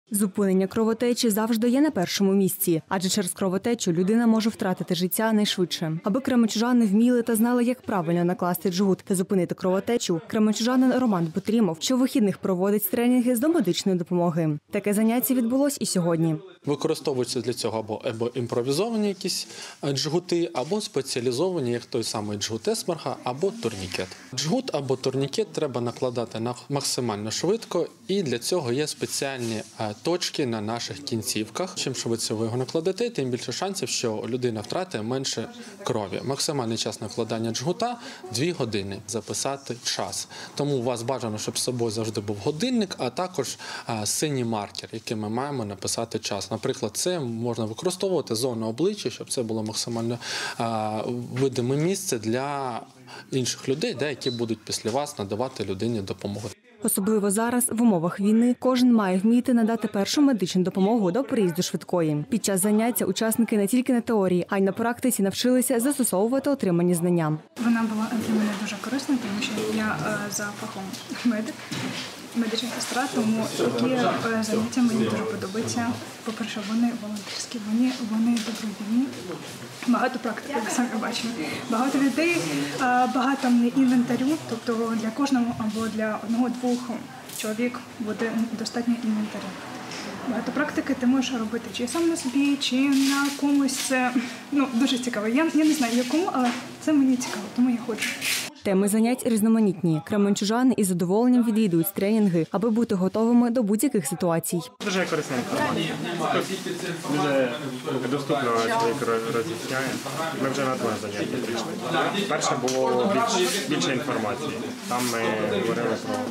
Зупинення кровотечі завжди є на першому місці, адже через кровотечу людина може втратити життя найшвидше. Аби кременчужани вміли та знали, як правильно накласти джгут та зупинити кровотечу, кременчужанин Роман Бутрімов щовихідних проводить тренінги з домедичної допомоги. Таке заняття відбулось і сьогодні. Використовуються для цього або імпровізовані якісь джгути, або спеціалізовані, як той самий джгут Есмерга, або турнікет. Джгут або турнікет треба накладати максимально швидко, і для цього є спеціальні точки на наших кінцівках. Чим швидше ви його накладете, тим більше шансів, що людина втратить менше крові. Максимальний час накладання джгута – 2 години. Записати час. Тому у вас бажано, щоб з собою завжди був годинник, а також синій маркер, яким ми маємо написати час. Наприклад, це можна використовувати зону обличчя, щоб це було максимально видиме місце для інших людей, які будуть після вас надавати людині допомогу. Особливо зараз, в умовах війни, кожен має вміти надати першу медичну допомогу до приїзду швидкої. Під час заняття учасники не тільки на теорії, а й на практиці навчилися застосовувати отримані знання. Вона була для мене дуже корисною, тому що я за фахом медик, медична сестра, тому такі заняття мені дуже подобаються. По-перше, вони волонтерські, вони добровільні. Багато практики, ви самі бачимо. Багато людей, багато інвентарю, тобто для кожного або для 1-2 чоловік буде достатньо інвентарю. Багато практики ти можеш робити чи сам на собі, чи на комусь. Це дуже цікаво. Я не знаю якому, але це мені цікаво, тому я ходжу. Теми занять різноманітні. Кременчужани із задоволенням відвідують тренінги, аби бути готовими до будь-яких ситуацій. Дуже корисна інформація. Дуже доступно чоловік роз'ясняє. Ми вже на 2 заняття прийшли. Перше було більше інформації. Там ми говорили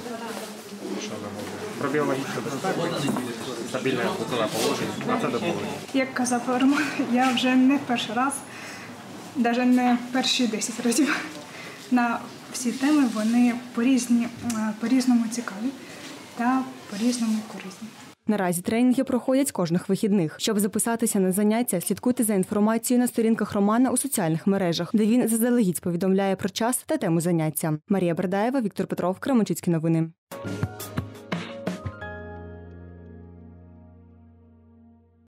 про біологічну безпеку, стабільне звукове положення, а це доповнення. Як казав Роман, я вже не перший раз, навіть не перші 10 разів. На всі теми вони по-різному цікаві та по-різному корисні. Наразі тренінги проходять кожних вихідних. Щоб записатися на заняття, слідкуйте за інформацією на сторінках Романа у соціальних мережах, де він заздалегідь повідомляє про час та тему заняття. Марія Бердаєва, Віктор Петров, Кременчуцькі новини.